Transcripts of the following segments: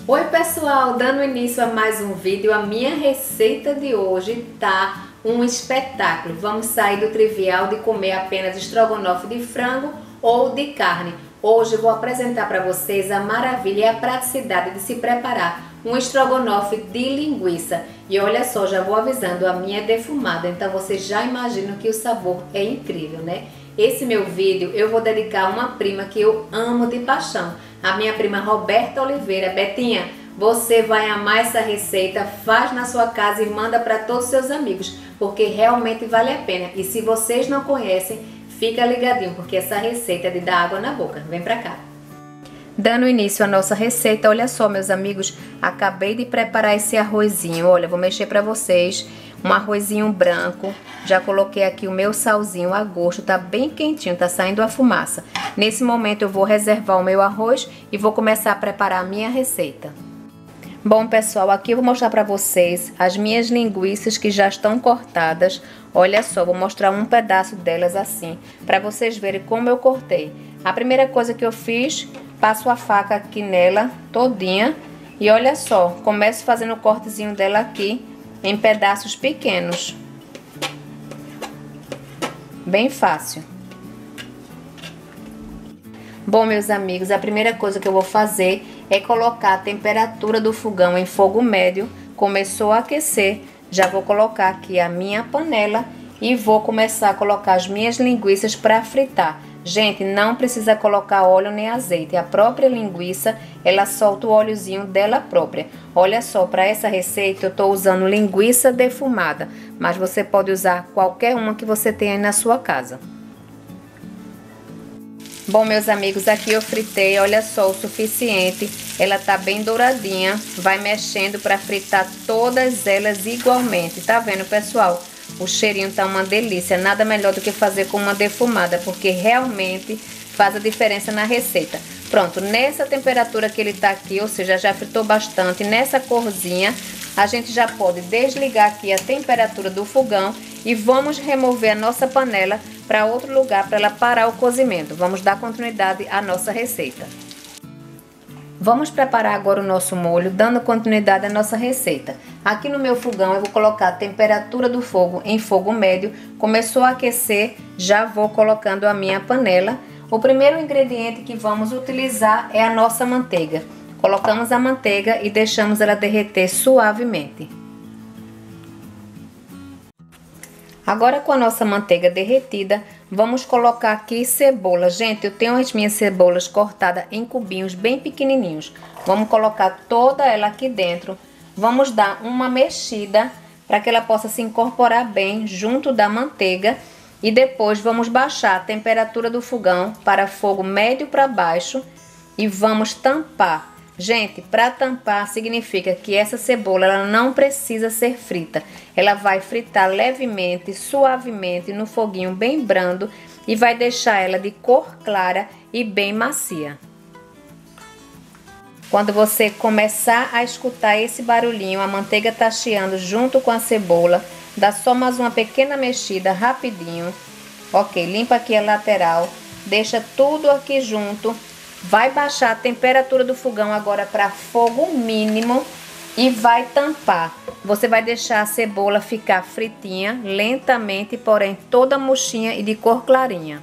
Oi pessoal, dando início a mais um vídeo, a minha receita de hoje tá um espetáculo. Vamos sair do trivial de comer apenas estrogonofe de frango ou de carne. Hoje eu vou apresentar para vocês a maravilha e a praticidade de se preparar um estrogonofe de linguiça. E olha só, já vou avisando, a minha é defumada, então vocês já imaginam que o sabor é incrível, né? Esse meu vídeo eu vou dedicar a uma prima que eu amo de paixão, a minha prima Roberta Oliveira. Betinha, você vai amar essa receita, faz na sua casa e manda para todos os seus amigos, porque realmente vale a pena. E se vocês não conhecem, fica ligadinho, porque essa receita é de dar água na boca. Vem pra cá. Dando início à nossa receita, olha só meus amigos, acabei de preparar esse arrozinho. Olha, vou mexer para vocês, um arrozinho branco. Já coloquei aqui o meu salzinho a gosto, tá bem quentinho, tá saindo a fumaça. Nesse momento eu vou reservar o meu arroz e vou começar a preparar a minha receita. Bom pessoal, aqui eu vou mostrar para vocês as minhas linguiças que já estão cortadas. Olha só, vou mostrar um pedaço delas assim, para vocês verem como eu cortei. A primeira coisa que eu fiz, passo a faca aqui nela todinha e olha só, começo fazendo o cortezinho dela aqui em pedaços pequenos. Bem fácil. Bom, meus amigos, a primeira coisa que eu vou fazer é colocar a temperatura do fogão em fogo médio. Começou a aquecer, já vou colocar aqui a minha panela e vou começar a colocar as minhas linguiças para fritar. Gente, não precisa colocar óleo nem azeite, a própria linguiça, ela solta o óleozinho dela própria. Olha só, para essa receita eu estou usando linguiça defumada, mas você pode usar qualquer uma que você tenha aí na sua casa. Bom, meus amigos, aqui eu fritei, olha só, o suficiente. Ela tá bem douradinha, vai mexendo para fritar todas elas igualmente. Tá vendo, pessoal? O cheirinho tá uma delícia, nada melhor do que fazer com uma defumada, porque realmente faz a diferença na receita. Pronto, nessa temperatura que ele tá aqui, ou seja, já fritou bastante, nessa corzinha, a gente já pode desligar aqui a temperatura do fogão e vamos remover a nossa panela para outro lugar para ela parar o cozimento. Vamos dar continuidade à nossa receita. Vamos preparar agora o nosso molho, dando continuidade à nossa receita. Aqui no meu fogão eu vou colocar a temperatura do fogo em fogo médio. Começou a aquecer, já vou colocando a minha panela. O primeiro ingrediente que vamos utilizar é a nossa manteiga. Colocamos a manteiga e deixamos ela derreter suavemente. Agora, com a nossa manteiga derretida, vamos colocar aqui cebola. Gente, eu tenho as minhas cebolas cortadas em cubinhos bem pequenininhos. Vamos colocar toda ela aqui dentro. Vamos dar uma mexida para que ela possa se incorporar bem junto da manteiga. E depois vamos baixar a temperatura do fogão para fogo médio para baixo e vamos tampar. Gente, para tampar significa que essa cebola ela não precisa ser frita. Ela vai fritar levemente, suavemente, no foguinho bem brando e vai deixar ela de cor clara e bem macia. Quando você começar a escutar esse barulhinho, a manteiga tá chiando junto com a cebola, dá só mais uma pequena mexida rapidinho. Ok, limpa aqui a lateral, deixa tudo aqui junto. Vai baixar a temperatura do fogão agora para fogo mínimo e vai tampar. Você vai deixar a cebola ficar fritinha, lentamente, porém toda murchinha e de cor clarinha.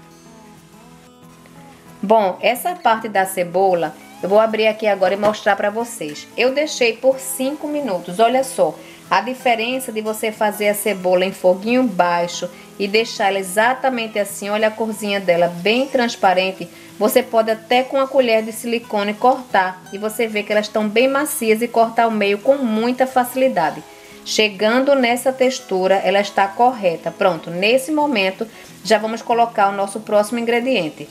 Bom, essa parte da cebola, eu vou abrir aqui agora e mostrar para vocês. Eu deixei por 5 minutos, olha só. A diferença de você fazer a cebola em foguinho baixo e deixar ela exatamente assim, olha a corzinha dela bem transparente. Você pode até com a colher de silicone cortar e você vê que elas estão bem macias e cortar ao meio com muita facilidade. Chegando nessa textura, ela está correta. Pronto, nesse momento já vamos colocar o nosso próximo ingrediente.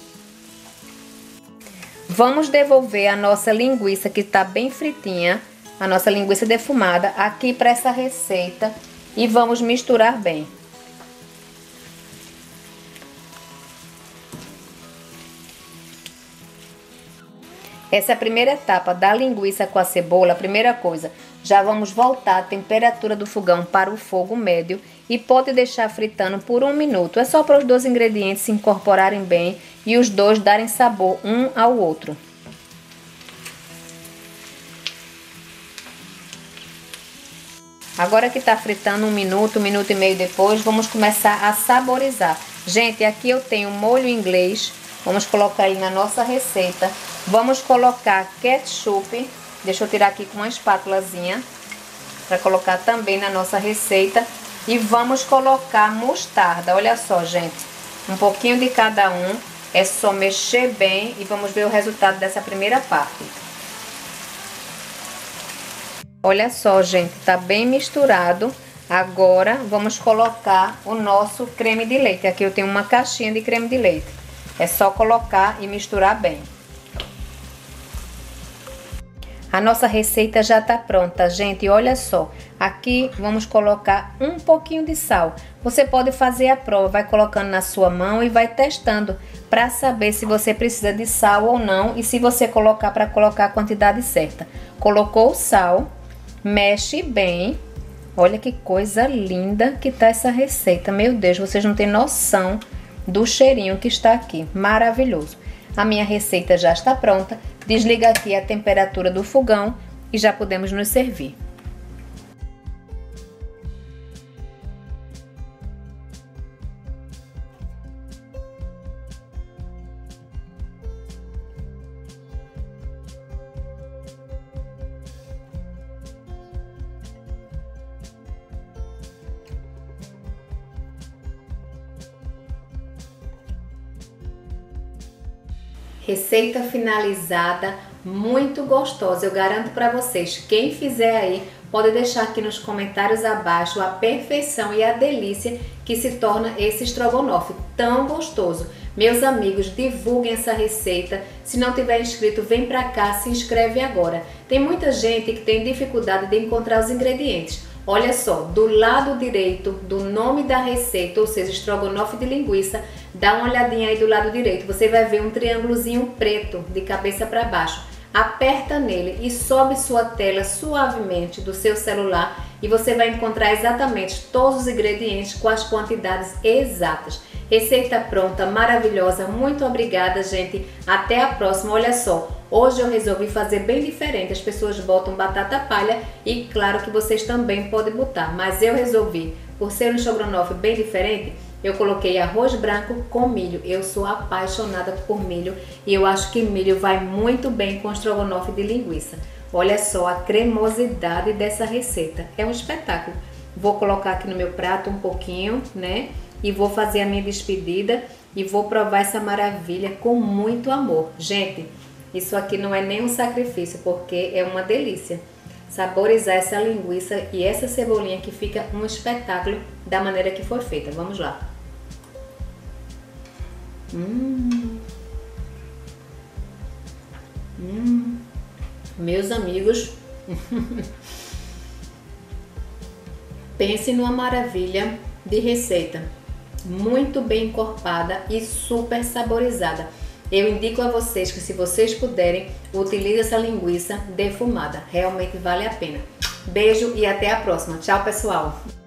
Vamos devolver a nossa linguiça que está bem fritinha, a nossa linguiça defumada, aqui para essa receita e vamos misturar bem. Essa é a primeira etapa da linguiça com a cebola. A primeira coisa, já vamos voltar a temperatura do fogão para o fogo médio e pode deixar fritando por 1 minuto. É só para os dois ingredientes se incorporarem bem e os dois darem sabor um ao outro. Agora que tá fritando um minuto e meio depois, vamos começar a saborizar. Gente, aqui eu tenho molho inglês. Vamos colocar ele na nossa receita. Vamos colocar ketchup. Deixa eu tirar aqui com uma espátulazinha para colocar também na nossa receita. E vamos colocar mostarda. Olha só, gente. Um pouquinho de cada um. É só mexer bem e vamos ver o resultado dessa primeira parte. Olha só, gente. Tá bem misturado. Agora vamos colocar o nosso creme de leite. Aqui eu tenho uma caixinha de creme de leite. É só colocar e misturar bem. A nossa receita já tá pronta, gente. Olha só, aqui vamos colocar um pouquinho de sal. Você pode fazer a prova, vai colocando na sua mão e vai testando para saber se você precisa de sal ou não e se você colocar para colocar a quantidade certa. Colocou o sal, mexe bem. Olha que coisa linda que tá essa receita. Meu Deus, vocês não têm noção do cheirinho que está aqui. Maravilhoso. A minha receita já está pronta. Desliga aqui a temperatura do fogão e já podemos nos servir. Receita finalizada, muito gostosa. Eu garanto para vocês, quem fizer aí, pode deixar aqui nos comentários abaixo a perfeição e a delícia que se torna esse estrogonofe tão gostoso. Meus amigos, divulguem essa receita. Se não tiver inscrito, vem pra cá, se inscreve agora. Tem muita gente que tem dificuldade de encontrar os ingredientes. Olha só, do lado direito do nome da receita, ou seja, estrogonofe de linguiça, dá uma olhadinha aí do lado direito. Você vai ver um triângulozinho preto de cabeça para baixo. Aperta nele e sobe sua tela suavemente do seu celular e você vai encontrar exatamente todos os ingredientes com as quantidades exatas. Receita pronta, maravilhosa. Muito obrigada, gente. Até a próxima. Olha só, hoje eu resolvi fazer bem diferente. As pessoas botam batata palha e claro que vocês também podem botar, mas eu resolvi, por ser um estrogonofe bem diferente, eu coloquei arroz branco com milho. Eu sou apaixonada por milho e eu acho que milho vai muito bem com estrogonofe de linguiça. Olha só a cremosidade dessa receita. É um espetáculo. Vou colocar aqui no meu prato um pouquinho, né? E vou fazer a minha despedida e vou provar essa maravilha com muito amor. Gente, isso aqui não é nem um sacrifício, porque é uma delícia. Saborizar essa linguiça e essa cebolinha que fica um espetáculo da maneira que foi feita. Vamos lá. Meus amigos, pense numa maravilha de receita. Muito bem encorpada e super saborizada. Eu indico a vocês que, se vocês puderem, utilize essa linguiça defumada. Realmente vale a pena. Beijo e até a próxima. Tchau, pessoal!